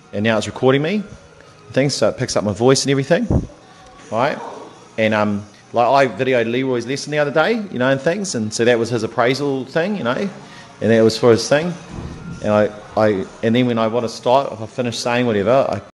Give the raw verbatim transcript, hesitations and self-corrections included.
and now it's recording me, things, so it picks up my voice and everything, right? And um, like I videoed Leroy's lesson the other day, you know, and things, and so that was his appraisal thing, you know, and that was for his thing. And I, I, and then when I want to start, if I finish saying whatever, I